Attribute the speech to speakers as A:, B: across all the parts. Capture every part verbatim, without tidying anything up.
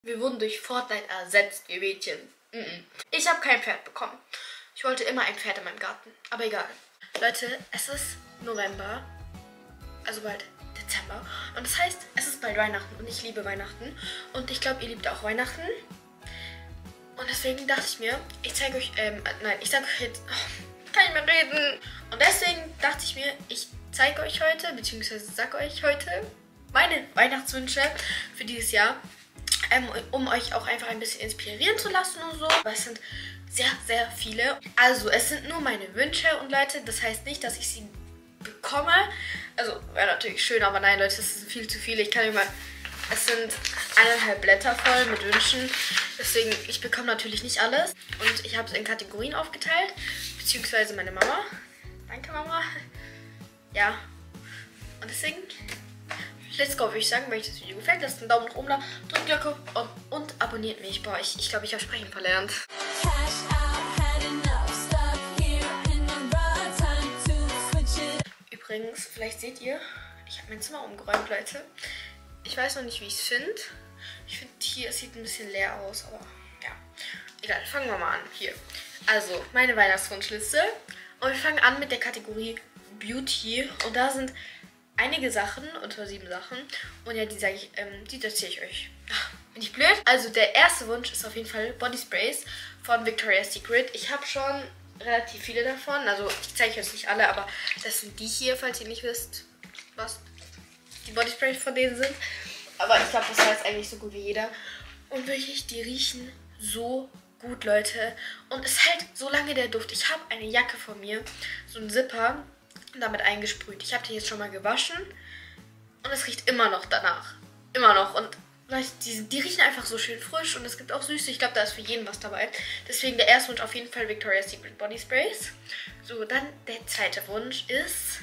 A: Wir wurden durch Fortnite ersetzt, wir Mädchen. Mm-mm. Ich habe kein Pferd bekommen. Ich wollte immer ein Pferd in meinem Garten. Aber egal. Leute, es ist November. Also bald Dezember. Und das heißt, es ist bald Weihnachten. Und ich liebe Weihnachten. Und ich glaube, ihr liebt auch Weihnachten. Und deswegen dachte ich mir, ich zeige euch, ähm, nein, ich sage euch jetzt, oh, kann ich mehr reden. Und deswegen dachte ich mir, ich zeige euch heute, beziehungsweise sage euch heute meine Weihnachtswünsche für dieses Jahr. Ähm, um euch auch einfach ein bisschen inspirieren zu lassen und so. Aber es sind sehr, sehr viele. Also, es sind nur meine Wünsche und Leute, das heißt nicht, dass ich sie bekomme. Also, wäre natürlich schön, aber nein, Leute, das sind viel zu viele. Ich kann nicht mal... Es sind eineinhalb Blätter voll mit Wünschen. Deswegen, ich bekomme natürlich nicht alles. Und ich habe es in Kategorien aufgeteilt. Beziehungsweise meine Mama. Danke, Mama. Ja. Und deswegen... Let's go, würde ich sagen, wenn euch das Video gefällt, lasst einen Daumen nach oben da, drückt Glocke und, und abonniert mich. Boah, ich glaube, ich, glaub, ich habe Sprechen verlernt. Übrigens, vielleicht seht ihr, ich habe mein Zimmer umgeräumt, Leute. Ich weiß noch nicht, wie ich es finde. Ich finde hier, es sieht ein bisschen leer aus, aber ja. Egal, fangen wir mal an. Hier. Also, meine Weihnachtswunschliste. Und wir fangen an mit der Kategorie Beauty. Und da sind einige Sachen, und zwar sieben Sachen. Und ja, die sage ich, ähm, die erzähle ich euch. Ach, bin ich blöd? Also der erste Wunsch ist auf jeden Fall Body Sprays von Victoria's Secret. Ich habe schon relativ viele davon. Also ich zeige euch jetzt nicht alle, aber das sind die hier, falls ihr nicht wisst, was die Body Sprays von denen sind. Aber ich glaube, das weiß eigentlich so gut wie jeder. Und wirklich, die riechen so gut, Leute. Und es hält so lange der Duft. Ich habe eine Jacke von mir, so ein Zipper, damit eingesprüht. Ich habe die jetzt schon mal gewaschen und es riecht immer noch danach. Immer noch. Und die, die riechen einfach so schön frisch und es gibt auch Süße. Ich glaube, da ist für jeden was dabei. Deswegen der erste Wunsch auf jeden Fall Victoria's Secret Body Sprays. So, dann der zweite Wunsch ist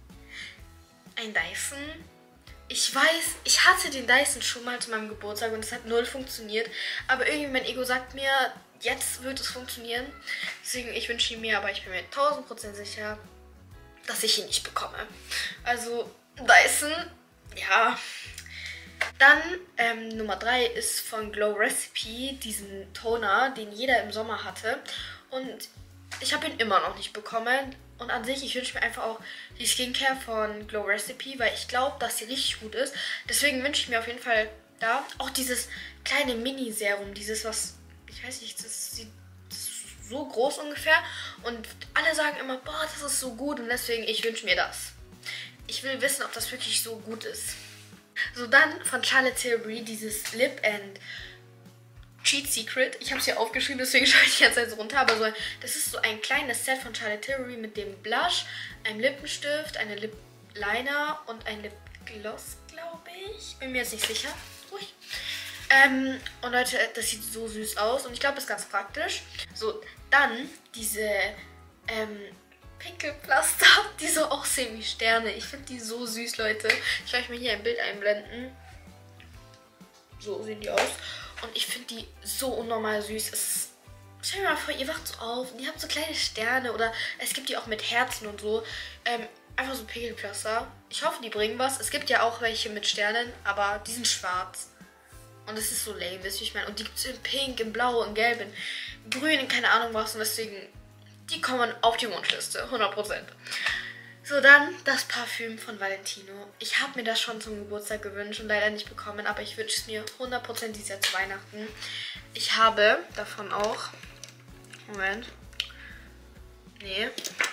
A: ein Dyson. Ich weiß, ich hatte den Dyson schon mal zu meinem Geburtstag und es hat null funktioniert. Aber irgendwie mein Ego sagt mir, jetzt wird es funktionieren. Deswegen, ich wünsche ihn mir, aber ich bin mir tausend Prozent sicher, dass ich ihn nicht bekomme. Also Dyson, ja. Dann ähm, Nummer drei ist von Glow Recipe, diesen Toner, den jeder im Sommer hatte. Und ich habe ihn immer noch nicht bekommen. Und an sich, ich wünsche mir einfach auch die Skincare von Glow Recipe, weil ich glaube, dass sie richtig gut ist. Deswegen wünsche ich mir auf jeden Fall da auch dieses kleine Mini-Serum, dieses was, ich weiß nicht, das sieht so groß ungefähr und alle sagen immer, boah, das ist so gut und deswegen, ich wünsche mir das. Ich will wissen, ob das wirklich so gut ist. So, dann von Charlotte Tilbury dieses Lip and Cheat Secret. Ich habe es hier aufgeschrieben, deswegen schaue ich jetzt jetzt runter, aber so, das ist so ein kleines Set von Charlotte Tilbury mit dem Blush, einem Lippenstift, einem Lip Liner und ein Lip Gloss, glaube ich. Bin mir jetzt nicht sicher. Ruhig. Ähm, und Leute, das sieht so süß aus und ich glaube, das ist ganz praktisch. So, dann diese ähm, Pickelpflaster, die so aussehen wie Sterne. Ich finde die so süß, Leute. Ich werde euch mal hier ein Bild einblenden. So sehen die aus. Und ich finde die so unnormal süß. Es, stell dir mal vor, ihr wacht so auf und ihr habt so kleine Sterne oder es gibt die auch mit Herzen und so. Ähm, einfach so Pickelpflaster. Ich hoffe, die bringen was. Es gibt ja auch welche mit Sternen, aber die sind schwarz. Und es ist so lame, wisst ihr, ich meine. Und die gibt es in Pink, in Blau, in Gelb, in Grün, in keine Ahnung was. Und deswegen, die kommen auf die Wunschliste, hundert Prozent. So, dann das Parfüm von Valentino. Ich habe mir das schon zum Geburtstag gewünscht und leider nicht bekommen. Aber ich wünsche es mir hundert Prozent dieses Jahr zu Weihnachten. Ich habe davon auch... Moment. Nee.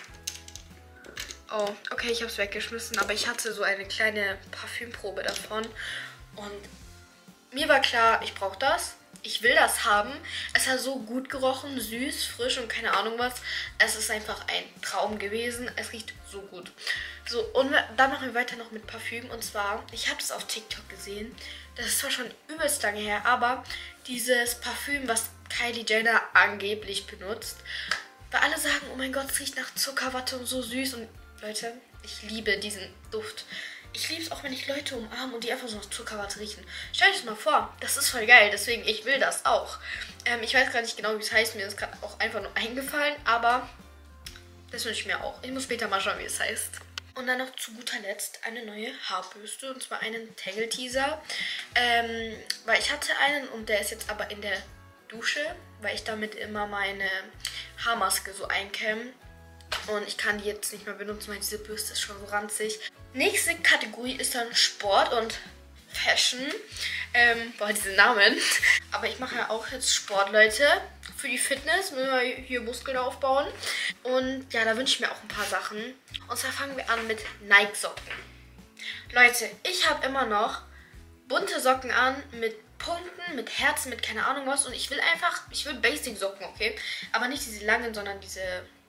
A: Oh, okay, ich habe es weggeschmissen. Aber ich hatte so eine kleine Parfümprobe davon. Und... mir war klar, ich brauche das. Ich will das haben. Es hat so gut gerochen, süß, frisch und keine Ahnung was. Es ist einfach ein Traum gewesen. Es riecht so gut. So, und dann machen wir weiter noch mit Parfüm. Und zwar, ich habe das auf TikTok gesehen. Das ist zwar schon übelst lange her, aber dieses Parfüm, was Kylie Jenner angeblich benutzt. Weil alle sagen, oh mein Gott, es riecht nach Zuckerwatte und so süß. Und Leute, ich liebe diesen Duft. Ich liebe es auch, wenn ich Leute umarme und die einfach so nach Zuckerwatte riechen. Stellt euch das mal vor, das ist voll geil, deswegen, ich will das auch. Ähm, ich weiß gar nicht genau, wie es heißt, mir ist gerade auch einfach nur eingefallen, aber das wünsche ich mir auch. Ich muss später mal schauen, wie es heißt. Und dann noch zu guter Letzt eine neue Haarbürste, und zwar einen Tangle Teaser. Ähm, weil ich hatte einen und der ist jetzt aber in der Dusche, weil ich damit immer meine Haarmaske so einkämme. Und ich kann die jetzt nicht mehr benutzen, weil diese Bürste ist schon so ranzig. Nächste Kategorie ist dann Sport und Fashion. Ähm, boah, diese Namen. Aber ich mache ja auch jetzt Sport, Leute. Für die Fitness müssen wir hier Muskeln aufbauen. Und ja, da wünsche ich mir auch ein paar Sachen. Und zwar fangen wir an mit Nike-Socken. Leute, ich habe immer noch bunte Socken an mit Punkten, mit Herzen, mit keine Ahnung was. Und ich will einfach, ich will Basic-Socken, okay? Aber nicht diese langen, sondern diese...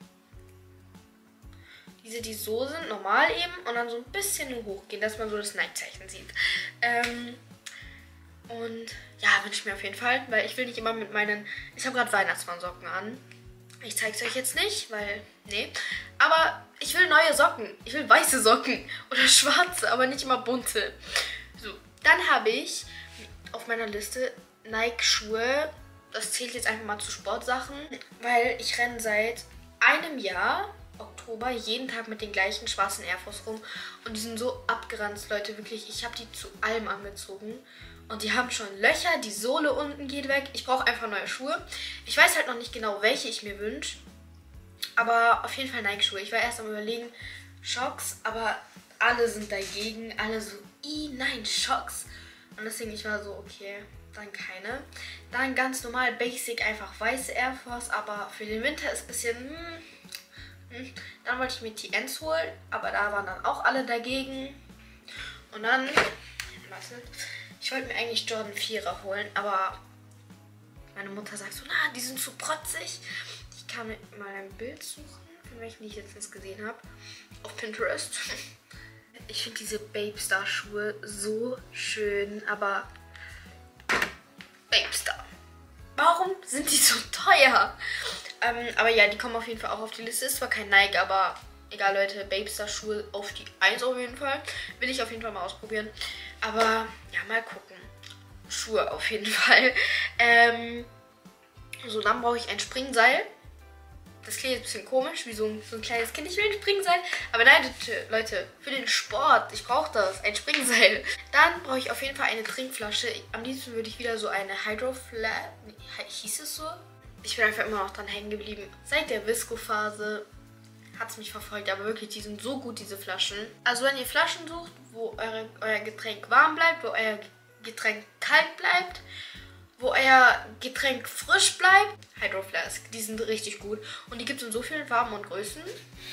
A: Diese, die so sind, normal eben. Und dann so ein bisschen nur hochgehen, dass man so das Nike-Zeichen sieht. Ähm... Und ja, wünsche ich mir auf jeden Fall, weil ich will nicht immer mit meinen... Ich habe gerade Weihnachtsmannsocken an. Ich zeige es euch jetzt nicht, weil... Nee. Aber ich will neue Socken. Ich will weiße Socken oder schwarze, aber nicht immer bunte. So, dann habe ich auf meiner Liste Nike-Schuhe. Das zählt jetzt einfach mal zu Sportsachen, weil ich renne seit einem Jahr... Oktober jeden Tag mit den gleichen schwarzen Air Force rum. Und die sind so abgeranzt, Leute. Wirklich, ich habe die zu allem angezogen. Und die haben schon Löcher, die Sohle unten geht weg. Ich brauche einfach neue Schuhe. Ich weiß halt noch nicht genau, welche ich mir wünsche. Aber auf jeden Fall Nike-Schuhe. Ich war erst am Überlegen, Schocks, aber alle sind dagegen. Alle so, i, nein, Schocks. Und deswegen, ich war so, okay, dann keine. Dann ganz normal, basic, einfach weiße Air Force. Aber für den Winter ist ein bisschen, hm, hm. Dann wollte ich mir T Ns holen, aber da waren dann auch alle dagegen. Und dann, warte, ich wollte mir eigentlich Jordan vierer holen, aber meine Mutter sagt so, na, die sind zu protzig. Ich kann mir mal ein Bild suchen, von welchen ich jetzt gesehen habe, auf Pinterest. Ich finde diese Babestar-Schuhe so schön, aber Babestar. Warum sind die so teuer? Ähm, aber ja, die kommen auf jeden Fall auch auf die Liste. Ist zwar kein Nike, aber egal, Leute, Babestar-Schuhe auf die eins auf jeden Fall. Will ich auf jeden Fall mal ausprobieren. Aber ja, mal gucken. Schuhe auf jeden Fall. Ähm, so, dann brauche ich ein Springseil. Das klingt jetzt ein bisschen komisch, wie so ein, so ein kleines Kind. Ich will ein Springseil. Aber nein, Leute, für den Sport, ich brauche das, ein Springseil. Dann brauche ich auf jeden Fall eine Trinkflasche. Am liebsten würde ich wieder so eine Hydroflask, hieß es so? Ich bin einfach immer noch dran hängen geblieben. Seit der Visco-Phase hat es mich verfolgt, aber wirklich, die sind so gut, diese Flaschen. Also wenn ihr Flaschen sucht, wo eure, euer Getränk warm bleibt, wo euer Getränk kalt bleibt, wo euer Getränk frisch bleibt, Hydroflask, die sind richtig gut. Und die gibt es in so vielen Farben und Größen.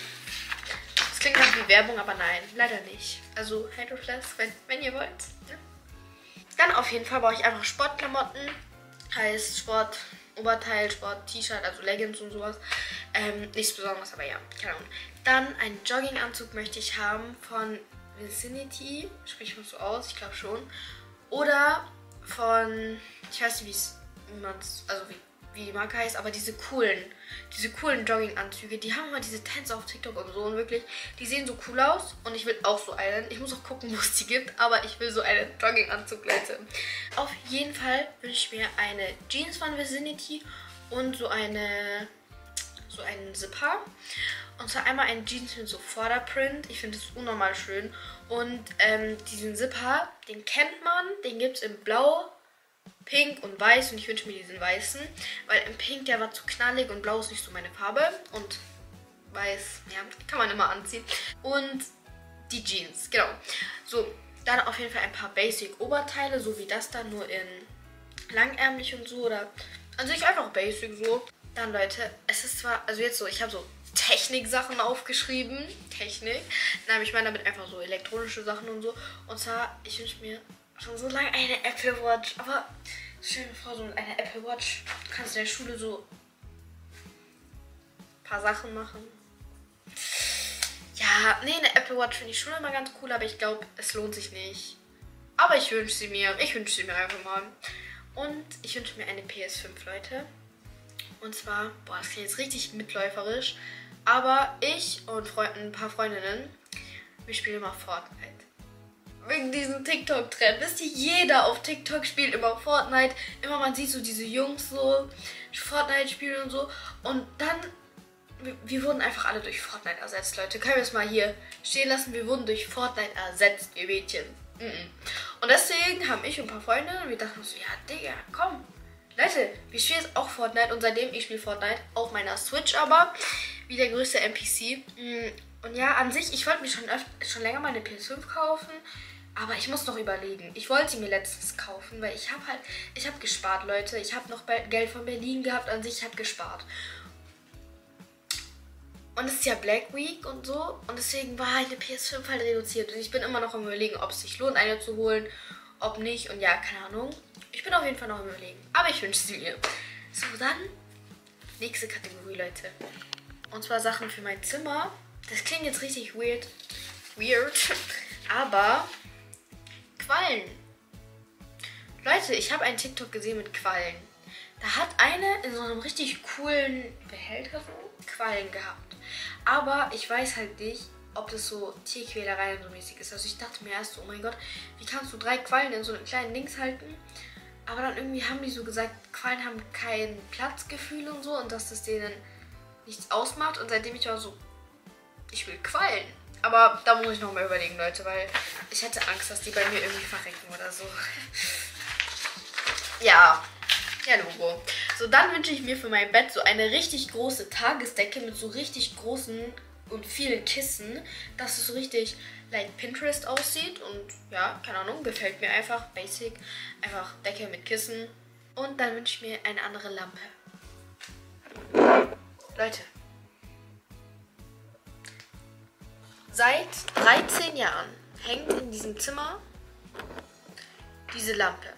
A: Das klingt nach wie Werbung, aber nein, leider nicht. Also Hydroflask, wenn, wenn ihr wollt. Ja. Dann auf jeden Fall brauche ich einfach Sportklamotten. Heißt Sport... Oberteil, Sport, T-Shirt, also Leggings und sowas. Ähm, nichts Besonderes, aber ja, keine Ahnung. Dann einen Jogginganzug möchte ich haben von Vicinity. Spricht man so aus? Ich glaube schon. Oder von, ich weiß nicht, wie es, also wie, wie die Marke heißt, aber diese coolen, diese coolen Jogginganzüge, die haben immer diese Tänze auf TikTok und so und wirklich, die sehen so cool aus und ich will auch so einen. Ich muss auch gucken, wo es die gibt, aber ich will so einen Jogginganzug, Leute. Auf jeden Fall wünsche ich mir eine Jeans von Vicinity und so eine, so einen Zipper. Und zwar einmal ein Jeans mit so Vorderprint. Ich finde das unnormal schön. Und ähm, diesen Zipper, den kennt man, den gibt es in Blau, Pink und Weiß. Und ich wünsche mir diesen Weißen, weil im Pink, der war zu knallig und Blau ist nicht so meine Farbe. Und Weiß, ja, kann man immer anziehen. Und die Jeans, genau. So, dann auf jeden Fall ein paar Basic-Oberteile, so wie das da, nur in langärmlich und so. Oder an sich einfach Basic so. Dann, Leute, es ist zwar, also jetzt so, ich habe so Technik-Sachen aufgeschrieben. Technik. Dann ich meine damit einfach so elektronische Sachen und so. Und zwar, ich wünsche mir schon so lange eine Apple Watch. Aber stell dir vor, so eine Apple Watch. Du kannst in der Schule so ein paar Sachen machen. Ja, nee, eine Apple Watch finde ich schon immer ganz cool, aber ich glaube, es lohnt sich nicht. Aber ich wünsche sie mir. Ich wünsche sie mir einfach mal. Und ich wünsche mir eine P S fünf, Leute. Und zwar, boah, das klingt jetzt richtig mitläuferisch. Aber ich und Freund, ein paar Freundinnen, wir spielen immer Fortnite. Wegen diesem TikTok-Trend. Wisst ihr, jeder auf TikTok spielt immer Fortnite. Immer man sieht so diese Jungs so Fortnite spielen und so. Und dann wir, wir wurden einfach alle durch Fortnite ersetzt, Leute. Können wir es mal hier stehen lassen? Wir wurden durch Fortnite ersetzt, ihr Mädchen. Mm -mm. Und deswegen haben ich und ein paar Freunde, und wir dachten so, ja, Digga, komm. Leute, wir spielen jetzt auch Fortnite und seitdem ich spiele Fortnite auf meiner Switch, aber wie der größte N P C. Und ja, an sich, ich wollte mir schon, schon länger mal eine P S fünf kaufen, aber ich muss noch überlegen. Ich wollte sie mir letztens kaufen, weil ich habe halt, ich habe gespart, Leute. Ich habe noch Geld von Berlin gehabt, an sich, ich habe gespart. Und es ist ja Black Week und so und deswegen war eine P S fünf halt reduziert. Und ich bin immer noch am Überlegen, ob es sich lohnt, eine zu holen, ob nicht. Und ja, keine Ahnung. Ich bin auf jeden Fall noch am Überlegen. Aber ich wünsche sie mir. So, dann nächste Kategorie, Leute. Und zwar Sachen für mein Zimmer. Das klingt jetzt richtig weird. Weird. Aber Quallen. Leute, ich habe einen TikTok gesehen mit Quallen. Da hat eine in so einem richtig coolen Behälter so Quallen gehabt. Aber ich weiß halt nicht, ob das so Tierquälerei und so mäßig ist. Also ich dachte mir erst so, oh mein Gott, wie kannst du drei Quallen in so einem kleinen Dings halten? Aber dann irgendwie haben die so gesagt, Quallen haben kein Platzgefühl und so und dass das denen nichts ausmacht. Und seitdem ich war so, ich will Quallen. Aber da muss ich noch mal überlegen, Leute, weil ich hätte Angst, dass die bei mir irgendwie verrecken oder so. Ja, ja, Logo. So, dann wünsche ich mir für mein Bett so eine richtig große Tagesdecke mit so richtig großen und vielen Kissen, dass es so richtig like Pinterest aussieht und ja, keine Ahnung, gefällt mir einfach, basic, einfach Decke mit Kissen und dann wünsche ich mir eine andere Lampe. Leute, seit dreizehn Jahren hängt in diesem Zimmer diese Lampe.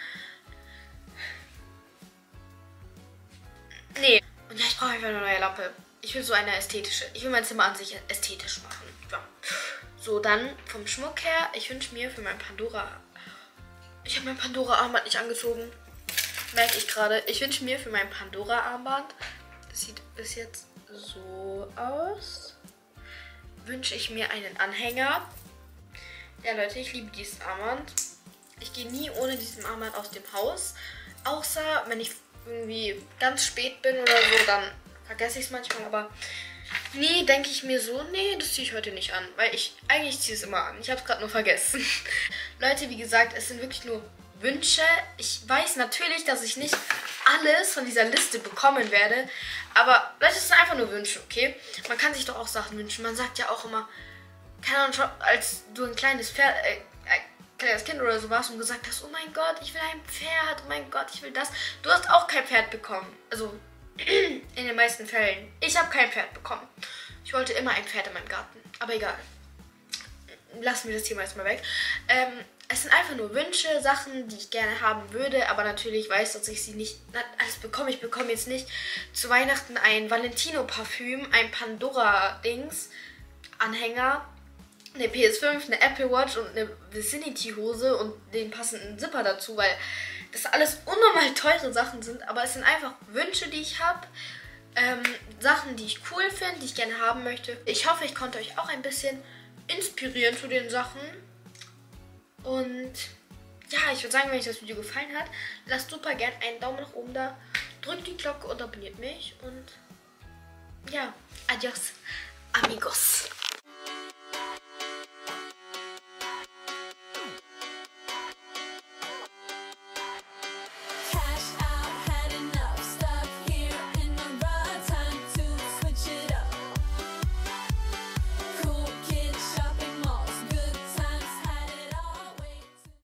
A: Nee, und ja, ich brauche einfach eine neue Lampe. Ich will so eine ästhetische. Ich will mein Zimmer an sich ästhetisch machen. Ja. So, dann vom Schmuck her, ich wünsche mir für mein Pandora... Ich habe mein Pandora-Armband nicht angezogen. Merke ich gerade. Ich wünsche mir für mein Pandora-Armband, das sieht bis jetzt so aus, wünsche ich mir einen Anhänger. Ja, Leute, ich liebe dieses Armband. Ich gehe nie ohne diesen Armband aus dem Haus. Außer, wenn ich irgendwie ganz spät bin oder so, dann vergesse ich es manchmal, aber nee, denke ich mir so, nee, das ziehe ich heute nicht an, weil ich, eigentlich ziehe es immer an, ich habe es gerade nur vergessen. Leute, wie gesagt, es sind wirklich nur Wünsche. Ich weiß natürlich, dass ich nicht alles von dieser Liste bekommen werde, aber Leute, es sind einfach nur Wünsche, okay? Man kann sich doch auch Sachen wünschen, man sagt ja auch immer, keine Ahnung, schon, als du ein kleines Pferd, äh, kleines Kind oder so warst und gesagt hast, oh mein Gott, ich will ein Pferd, oh mein Gott, ich will das. Du hast auch kein Pferd bekommen. Also in den meisten Fällen. Ich habe kein Pferd bekommen. Ich wollte immer ein Pferd in meinem Garten. Aber egal. Lassen wir das Thema erstmal weg. Ähm, es sind einfach nur Wünsche, Sachen, die ich gerne haben würde, aber natürlich weiß, dass ich sie nicht alles bekomme. Ich bekomme jetzt nicht zu Weihnachten ein Valentino-Parfüm, ein Pandora-Dings, Anhänger, eine P S fünf, eine Apple Watch und eine Vicinity-Hose und den passenden Zipper dazu, weil das alles unnormal teure Sachen sind, aber es sind einfach Wünsche, die ich habe, ähm, Sachen, die ich cool finde, die ich gerne haben möchte. Ich hoffe, ich konnte euch auch ein bisschen inspirieren zu den Sachen und ja, ich würde sagen, wenn euch das Video gefallen hat, lasst super gern einen Daumen nach oben da, drückt die Glocke und abonniert mich und ja, adios, amigos.